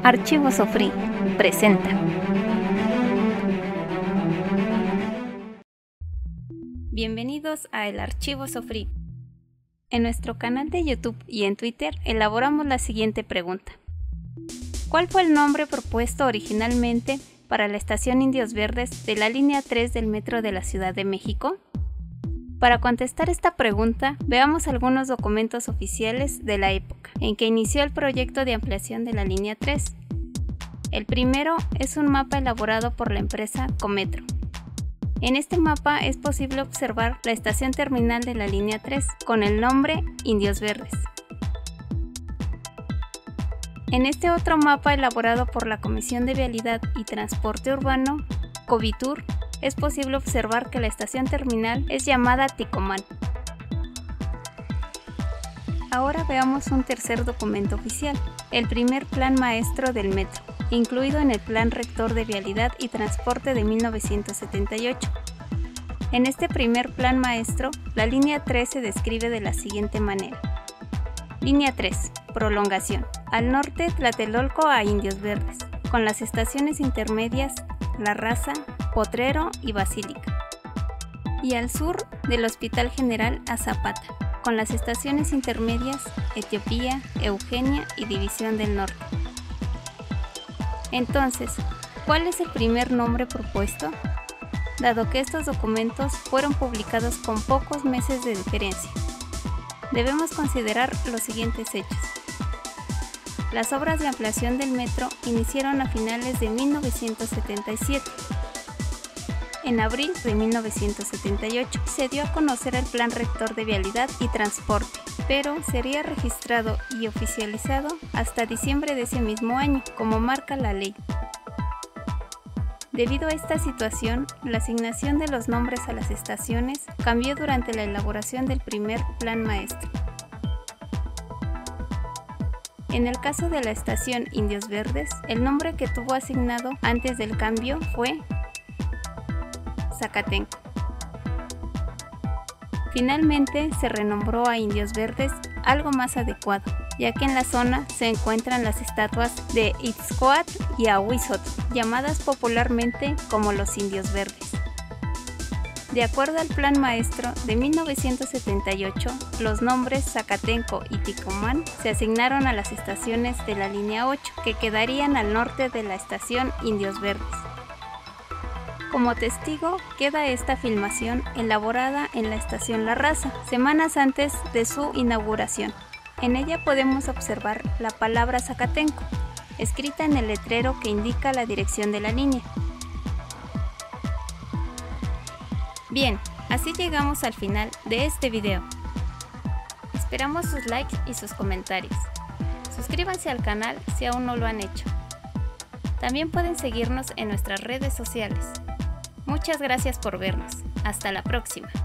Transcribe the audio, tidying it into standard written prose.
Archivo Sofrí presenta. Bienvenidos a El Archivo Sofrí. En nuestro canal de YouTube y en Twitter elaboramos la siguiente pregunta. ¿Cuál fue el nombre propuesto originalmente para la estación Indios Verdes de la línea 3 del metro de la Ciudad de México? Para contestar esta pregunta, veamos algunos documentos oficiales de la época en que inició el proyecto de ampliación de la línea 3. El primero es un mapa elaborado por la empresa Cometro. En este mapa es posible observar la estación terminal de la línea 3 con el nombre Indios Verdes. En este otro mapa elaborado por la Comisión de Vialidad y Transporte Urbano, Covitur, es posible observar que la estación terminal es llamada Ticomán. Ahora veamos un tercer documento oficial, el primer plan maestro del metro, incluido en el Plan Rector de Vialidad y Transporte de 1978. En este primer plan maestro, la línea 3 se describe de la siguiente manera. Línea 3, prolongación, al norte Tlatelolco a Indios Verdes, con las estaciones intermedias La Raza, Potrero y Basílica. Y al sur del Hospital General a Zapata, con las estaciones intermedias Etiopía, Eugenia y División del Norte. Entonces, ¿cuál es el primer nombre propuesto? Dado que estos documentos fueron publicados con pocos meses de diferencia, debemos considerar los siguientes hechos. Las obras de ampliación del metro iniciaron a finales de 1977. En abril de 1978 se dio a conocer el Plan Rector de Vialidad y Transporte, pero sería registrado y oficializado hasta diciembre de ese mismo año, como marca la ley. Debido a esta situación, la asignación de los nombres a las estaciones cambió durante la elaboración del primer plan maestro. En el caso de la estación Indios Verdes, el nombre que tuvo asignado antes del cambio fue Zacatenco. Finalmente se renombró a Indios Verdes, algo más adecuado, ya que en la zona se encuentran las estatuas de Itzcoatl y Ahuizotl, llamadas popularmente como los Indios Verdes. De acuerdo al Plan Maestro de 1978, los nombres Zacatenco y Ticomán se asignaron a las estaciones de la línea 8, que quedarían al norte de la estación Indios Verdes. Como testigo queda esta filmación elaborada en la estación La Raza, semanas antes de su inauguración. En ella podemos observar la palabra Zacatenco, escrita en el letrero que indica la dirección de la línea. Bien, así llegamos al final de este video. Esperamos sus likes y sus comentarios. Suscríbanse al canal si aún no lo han hecho. También pueden seguirnos en nuestras redes sociales. Muchas gracias por vernos. Hasta la próxima.